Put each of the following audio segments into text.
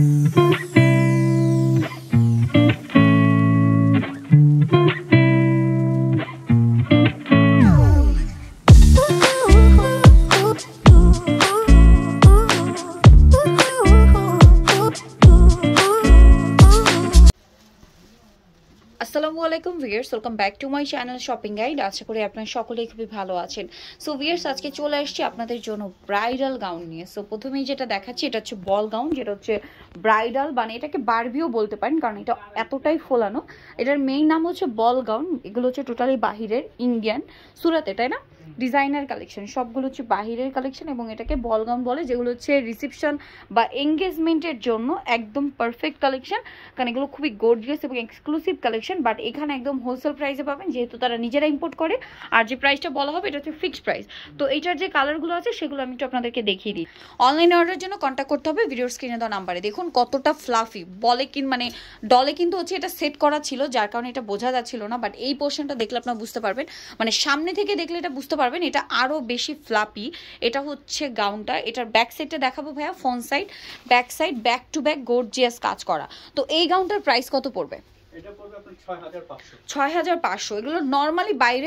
আসসালামুয়ালাইকুম viewers, welcome back to my channel shopping guide. আশা করি আপনারা সকলেই খুবই ভালো আছেন। সো ভিউয়ার্স, আজকে চলে আসছি আপনাদের জন্য ব্রাইডাল গাউন নিয়ে। সো প্রথমেই যেটা দেখাচ্ছি এটা হচ্ছে বল গাউন, যেটা হচ্ছে ব্রাইডাল, মানে এটাকে বারবিও বলতে পারেন কারণ এটা এতটাই ফোলানো। এটার মেইন নাম হচ্ছে বল গাউন। এগুলো হচ্ছে টোটালি বাহিরের, ইন্ডিয়ান, সুরাতে, তাই না? ডিজাইনার কালেকশন, সবগুলো হচ্ছে বাহিরের কালেকশন এবং এটাকে বল গাউন বলে, যেগুলো হচ্ছে রিসেপশন বা এঙ্গেজমেন্টের জন্য একদম পারফেক্ট কালেকশন, কারণ এগুলো খুবই গর্জিয়াস এবং এক্সক্লুসিভ কালেকশন। বাট এখানে একদম হোলসেল প্রাইসে পাবেন, যেহেতু তারা নিজেরা ইম্পোর্ট করে। আর যে প্রাইসটা বলা হবে এটা হচ্ছে ফিক্সড প্রাইস। তো এইটার যে কালারগুলো আছে সেগুলো আমি একটু আপনাদেরকে দেখিয়ে দিই। অনলাইন অর্ডারের জন্য কন্ট্যাক্ট করতে হবে ভিডিওর স্ক্রিনে দেওয়া নাম্বারে। দেখুন কতটা ফ্লাফি, বলে মানে ডলে কিন্তু হচ্ছে এটা সেট করা ছিল, যার কারণে এটা বোঝা যাচ্ছিল না। বাট এই পোর্শনটা দেখলে আপনারা বুঝতে পারবেন, মানে সামনে থেকে দেখলে এটা বুঝতে পারবেন এটা আরো বেশি ফ্লাপি। এটা হচ্ছে গাউনটা। এটার ব্যাক সাইডটা দেখাবো ভাইয়া, front side, back side, back to back gorgeous কাজ করা। তো এই গাউনটার প্রাইস কত পড়বে? এটা পড়বে আপনার 6500। 6500। এগুলো নরমালি বাইরে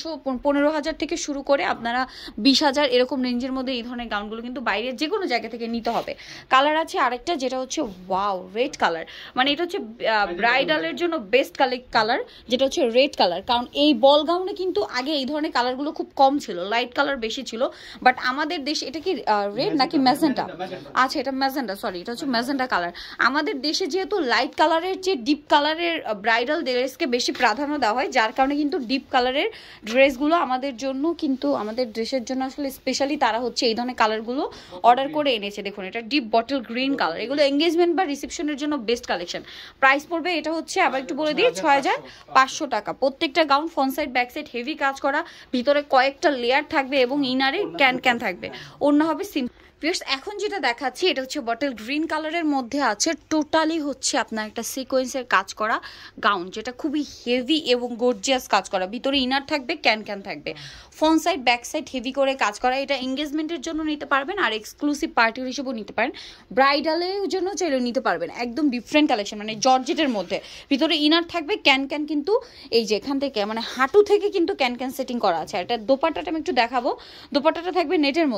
15,000 থেকে শুরু করে আপনারা 20,000 এরকম রেঞ্জের মধ্যে এই ধরনের গাউনগুলো কিন্তু বাইরে যে কোনো জায়গা থেকে নিতে হবে। কালার আছে আরেকটা, যেটা হচ্ছে ওয়াও রেড কালার, মানে এটা হচ্ছে ব্রাইডালের জন্য বেস্ট কালার, যেটা হচ্ছে রেড কালার। কারণ এই বল গাউনে কিন্তু আগে এই ধরনের কালারগুলো খুব কম ছিল, লাইট কালার বেশি ছিল। বাট আমাদের দেশে এটা কি রেড নাকি ম্যাজেন্টা? আচ্ছা, এটা ম্যাজেন্টা, সরি, এটা হচ্ছে ম্যাজেন্টা কালার। আমাদের দেশে যেহেতু লাইট কালারের চেয়ে ডিপ কালারের ব্রাইডাল ড্রেসকে বেশি প্রাধান্য দেওয়া হয়, যার কারণে কিন্তু ডিপ কালারের ড্রেসগুলো আমাদের জন্য, কিন্তু আমাদের ড্রেসের জন্য আসলে স্পেশালি তারা হচ্ছে এই ধরনের কালারগুলো অর্ডার করে এনেছে। দেখুন এটা ডিপ বটল গ্রিন কালার। এগুলো এঙ্গেজমেন্ট বা রিসেপশনের জন্য বেস্ট কালেকশন। প্রাইস পড়বে এটা হচ্ছে, আবার একটু বলে দিই, 6500 টাকা। প্রত্যেকটা gown front side back side heavy কাজ করা, ভিতরে কয়েকটা লেয়ার থাকবে এবং ইনারে ক্যান থাকবে, অন্য হবে সিম্পল। এখন যেটা দেখাচ্ছি এটা হচ্ছে বটল গ্রিন কালারের মধ্যে আছে, টোটালি হচ্ছে আপনার একটা সিকোয়েন্সের কাজ করা গাউন, যেটা খুবই হেভি এবং গর্জিয়াস কাজ করা। ভিতরে ইনার থাকবে, ক্যান থাকবে, front side back side heavy করে কাজ করা। এটা এঙ্গেজমেন্টের জন্য নিতে পারবেন আর এক্সক্লুসিভ পার্টি হিসেবেও নিতে পারেন, ব্রাইডালের জন্য চাইলেও নিতে পারবেন। একদম ডিফারেন্ট কালেকশন, মানে জর্জেটের মধ্যে ভিতরে ইনার থাকবে, ক্যান কিন্তু এই যে এখান থেকে মানে হাঁটু থেকে কিন্তু ক্যান সেটিং করা আছে। আর এটা দোপাট্টাটা আমি একটু দেখাবো। দোপাট্টাটা থাকবে নেটের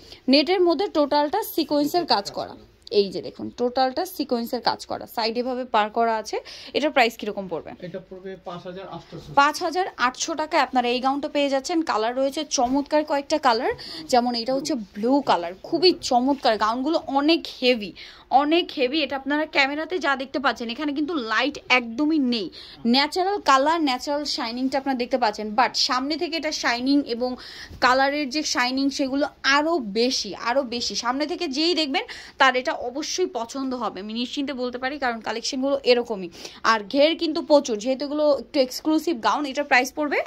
মধ্যে টোটালটা সিকোয়েন্সের কাজ করা। এই যে দেখুন টোটালটা সিকোয়েন্সের কাজ করা, সাইডে ভাবে পার করা আছে। এটার প্রাইস কিরকম পড়বে? এটা পড়বে 5800। 5800 টাকায় আপনারা এই গাউনটা পেয়ে যাচ্ছেন। কালার রয়েছে চমৎকার কয়েকটা কালার, যেমন এটা হচ্ছে ব্লু কালার, খুবই চমৎকার। গাউনগুলো অনেক হেভি। এটা আপনারা ক্যামেরাতে যা দেখতে পাচ্ছেন, এখানে কিন্তু লাইট একদমই নেই, ন্যাচারাল কালার, ন্যাচারাল শাইনিংটা আপনারা দেখতে পাচ্ছেন। বাট সামনে থেকে এটা শাইনিং এবং কালারের যে শাইনিং সেগুলো আরো বেশি। সামনে থেকে যেই দেখবেন তার এটা অবশ্যই পছন্দ হবে, আমি নিশ্চিন্তে বলতে পারি, কারণ কালেকশনগুলো এরকমই। আর ঘের কিন্তু প্রচুর, যেহেতু এগুলো একটু এক্সক্লুসিভ গাউন। এটার প্রাইস পড়বে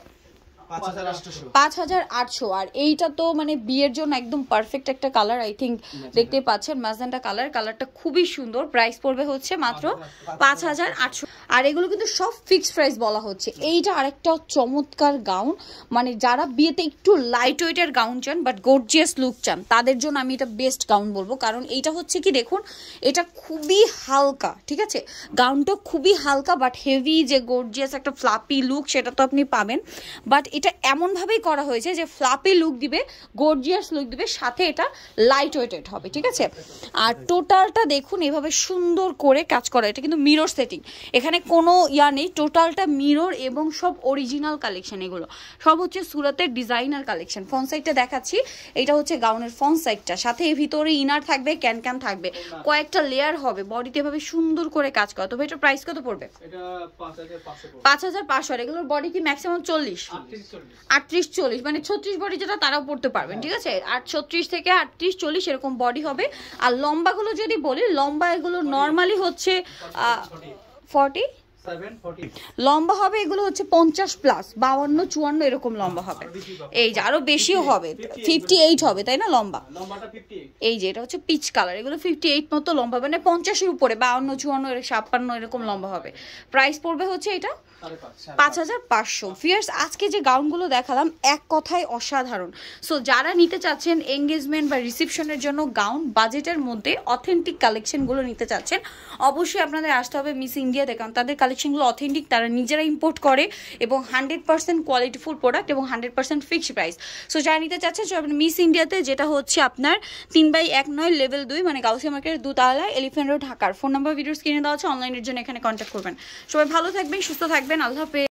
5800। আর এইটা তো মানে বিয়ের জন্য একদম পারফেক্ট একটা কালার, আই থিঙ্ক দেখতে পাচ্ছেন ম্যাজেন্টা কালারটা খুবই সুন্দর। প্রাইস পড়বে হচ্ছে মাত্র 5800। আর এগুলো কিন্তু সব ফিক্সড প্রাইস বলা হচ্ছে। এইটা আরেকটা চমৎকার গাউন, মানে যারা বিয়েতে একটু লাইট ওয়েটের গাউন চান বাট গর্জিয়াস লুক চান, তাদের জন্য আমি এটা বেস্ট গাউন বলবো। কারণ এইটা হচ্ছে কি, দেখুন এটা খুবই হালকা, ঠিক আছে, গাউনটা খুবই হালকা বাট হেভি যে গর্জিয়াস একটা ফ্লাপি লুক সেটা তো আপনি পাবেন। বাট এটা এমনভাবেই করা হয়েছে যে ফ্লাপি লুক দিবে, গর্জিয়াস লুক দিবে, সাথে এটা লাইট ওয়েটেড হবে, ঠিক আছে। আর টোটালটা দেখুন এভাবে সুন্দর করে কাজ করা। এটা কিন্তু মিরর সেটিং, এখানে কোনো নেই, টোটালটা মিরর এবং সব অরিজিনাল কালেকশন। এগুলো সব হচ্ছে সুরাতের ডিজাইনার কালেকশন। ফ্রন্ট সাইডটা দেখাচ্ছি, এটা হচ্ছে গাউনের ফ্রন্ট সাইডটা, সাথে ভিতরে ইনার থাকবে, ক্যান থাকবে, কয়েকটা লেয়ার হবে, বডিতে এভাবে সুন্দর করে কাজ করা। তবে এটা প্রাইস কত পড়বে? এটা 5500। আর এগুলোর বডি কি ম্যাক্সিমাম 38-40, মানে 36 বডি যেটা তারাও পড়তে পারবেন, ঠিক আছে। আর 36 থেকে 38-40 এরকম বডি হবে। আর লম্বাগুলো যদি বলি, লম্বা এগুলো নর্মালি হচ্ছে 40 লম্বা হবে এগুলো হচ্ছে 50 প্লাস, 52 54 এরকম লম্বা হবে। এই যে আরো বেশিও হবে, 58 হবে তাই না লম্বা? এই যে এটা হচ্ছে পিচ কালার, এগুলো 58 মতো লম্বা, মানে 50 এর উপরে, 52 54 56 এরকম লম্বা হবে। প্রাইস পড়বে হচ্ছে এটা 5500। ফিয়ার্স আজকে যে গাউনগুলো দেখালাম এক কথায় অসাধারণ। সো যারা নিতে চাচ্ছেন এঙ্গেজমেন্ট বা রিসেপশনের জন্য গাউন, বাজেটের মধ্যে অথেন্টিক কালেকশনগুলো নিতে চাচ্ছেন, অবশ্যই আপনাদের আসতে হবে মিস ইন্ডিয়াতে, কারণ তাদের কালেকশনগুলো অথেন্টিক, তারা নিজেরা ইম্পোর্ট করে এবং 100% কোয়ালিটিফুল প্রোডাক্ট এবং 100% ফিক্সড প্রাইস। সো যারা নিতে চাচ্ছেন সবাই মিস ইন্ডিয়াতে, যেটা হচ্ছে আপনার 3/19 লেভেল 2, মানে গাউসিয়া মার্কেটের দোতলায়, এলিফ্যান্ট রোড, ঢাকার। ফোন নাম্বার ভিডিও স্ক্রিনে দেওয়া আছে, অনলাইনের জন্য এখানে কন্ট্যাক্ট করবেন। সবাই ভালো থাকবেন, সুস্থ থাকবেন, আল্লাহ হাফেজ।